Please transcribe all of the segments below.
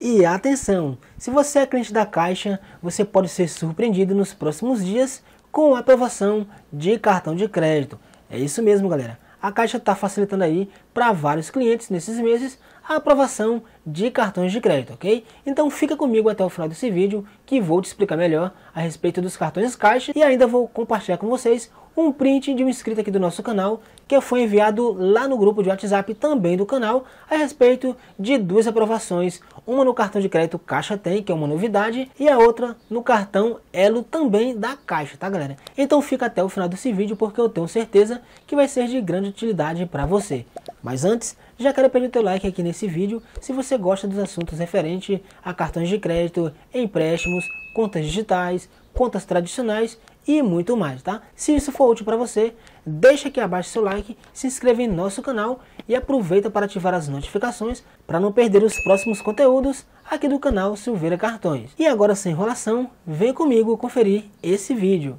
E atenção, se você é cliente da Caixa, você pode ser surpreendido nos próximos dias com a aprovação de cartão de crédito. É isso mesmo, galera. A Caixa está facilitando aí para vários clientes nesses meses a aprovação de cartões de crédito, ok? Então fica comigo até o final desse vídeo que vou te explicar melhor a respeito dos cartões Caixa e ainda vou compartilhar com vocês um print de um inscrito aqui do nosso canal que foi enviado lá no grupo de WhatsApp também do canal a respeito de duas aprovações, uma no cartão de crédito Caixa Tem, que é uma novidade, e a outra no cartão Elo também da Caixa, tá galera? Então fica até o final desse vídeo porque eu tenho certeza que vai ser de grande utilidade para você. Mas antes, já quero pedir o teu like aqui nesse vídeo se você gosta dos assuntos referentes a cartões de crédito, empréstimos, contas digitais, contas tradicionais e muito mais, tá? Se isso for útil para você, deixa aqui abaixo seu like, se inscreva em nosso canal e aproveita para ativar as notificações para não perder os próximos conteúdos aqui do canal Silveira Cartões. E agora, sem enrolação, vem comigo conferir esse vídeo.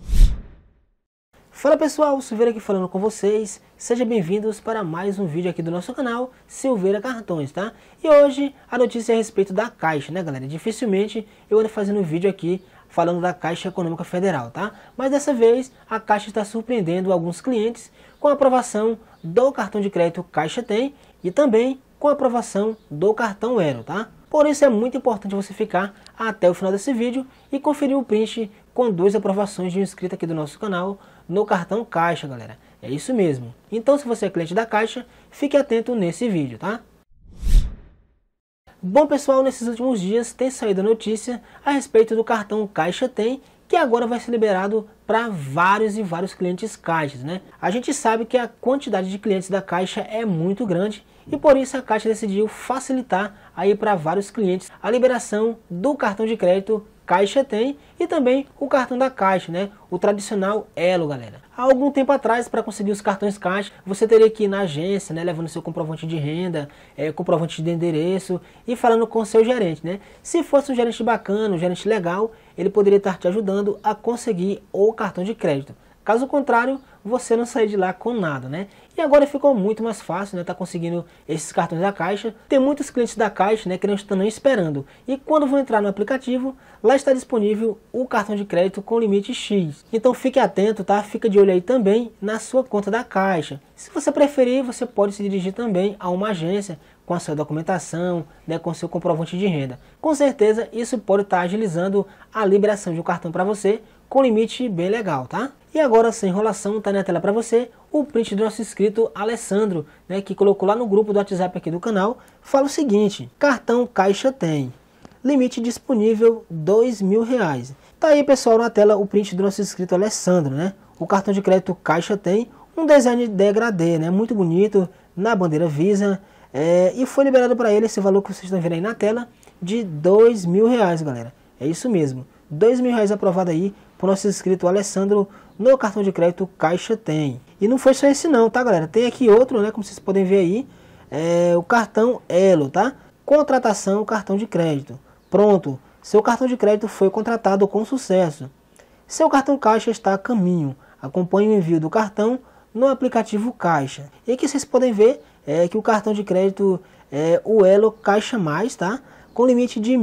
Fala pessoal, Silveira aqui falando com vocês, sejam bem-vindos para mais um vídeo aqui do nosso canal Silveira Cartões, tá? E hoje a notícia é a respeito da Caixa, né galera? Dificilmente eu ando fazendo um vídeo aqui falando da Caixa Econômica Federal, tá? Mas dessa vez a Caixa está surpreendendo alguns clientes com a aprovação do cartão de crédito Caixa Tem e também com a aprovação do cartão Elo, tá? Por isso é muito importante você ficar até o final desse vídeo e conferir o print com duas aprovações de um inscrito aqui do nosso canal no cartão Caixa, galera. É isso mesmo. Então, se você é cliente da Caixa, fique atento nesse vídeo, tá? Bom, pessoal, nesses últimos dias tem saído a notícia a respeito do cartão Caixa Tem, que agora vai ser liberado para vários e vários clientes Caixas, né? A gente sabe que a quantidade de clientes da Caixa é muito grande e por isso a Caixa decidiu facilitar aí para vários clientes a liberação do cartão de crédito Caixa Tem e também o cartão da Caixa, né? O tradicional Elo, galera. Há algum tempo atrás, para conseguir os cartões Caixa, você teria que ir na agência, né? Levando seu comprovante de renda, comprovante de endereço e falando com o seu gerente, né? Se fosse um gerente bacana, um gerente legal, ele poderia estar te ajudando a conseguir o cartão de crédito. Caso contrário, você não sair de lá com nada, né? E agora ficou muito mais fácil, né? Tá conseguindo esses cartões da Caixa. Tem muitos clientes da Caixa, né? Que não estão nem esperando. E quando vão entrar no aplicativo, lá está disponível o cartão de crédito com limite X. Então fique atento, tá? Fica de olho aí também na sua conta da Caixa. Se você preferir, você pode se dirigir também a uma agência com a sua documentação, né? Com seu comprovante de renda. Com certeza isso pode estar agilizando a liberação de um cartão para você com limite bem legal, tá? E agora, sem enrolação, tá na tela para você o print do nosso inscrito Alessandro, né, que colocou lá no grupo do WhatsApp aqui do canal, fala o seguinte: cartão Caixa Tem, limite disponível R$2.000. Tá aí, pessoal, na tela o print do nosso inscrito Alessandro, né? O cartão de crédito Caixa Tem, um design degradê, né, muito bonito, na bandeira Visa, e foi liberado para ele esse valor que vocês estão vendo aí na tela de R$2.000, galera. É isso mesmo, R$2.000 aprovado aí pro nosso inscrito Alessandro no cartão de crédito Caixa Tem. E não foi só esse não, tá galera? Tem aqui outro, né? Como vocês podem ver aí, o cartão Elo, tá? Contratação cartão de crédito. Pronto, seu cartão de crédito foi contratado com sucesso. Seu cartão Caixa está a caminho. Acompanhe o envio do cartão no aplicativo Caixa. E aqui vocês podem ver que o cartão de crédito o Elo Caixa Mais, tá? Com limite de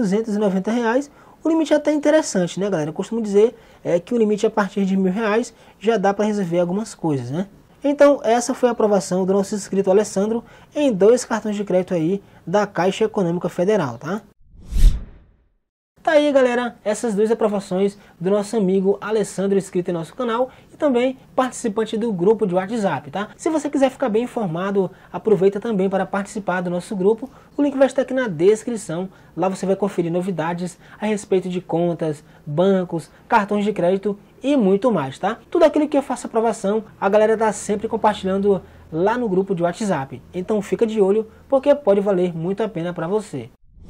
R$1.290. O limite é até interessante, né galera? Eu costumo dizer que o limite a partir de R$1.000 já dá para resolver algumas coisas, né? Então essa foi a aprovação do nosso inscrito Alessandro em dois cartões de crédito aí da Caixa Econômica Federal, tá? Tá aí galera, essas duas aprovações do nosso amigo Alessandro, inscrito em nosso canal e também participante do grupo de WhatsApp, tá? Se você quiser ficar bem informado, aproveita também para participar do nosso grupo, o link vai estar aqui na descrição, lá você vai conferir novidades a respeito de contas, bancos, cartões de crédito e muito mais, tá? Tudo aquilo que eu faço aprovação, a galera tá sempre compartilhando lá no grupo de WhatsApp, então fica de olho porque pode valer muito a pena para você.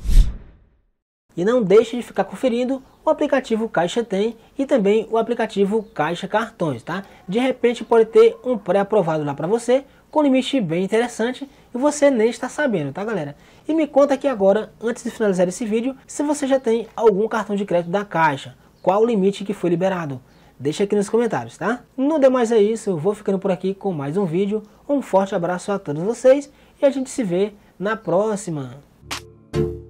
E não deixe de ficar conferindo o aplicativo Caixa Tem e também o aplicativo Caixa Cartões, tá? De repente pode ter um pré-aprovado lá para você, com limite bem interessante e você nem está sabendo, tá galera? E me conta aqui agora, antes de finalizar esse vídeo, se você já tem algum cartão de crédito da Caixa, qual o limite que foi liberado? Deixa aqui nos comentários, tá? No demais é isso, eu vou ficando por aqui com mais um vídeo, um forte abraço a todos vocês e a gente se vê na próxima!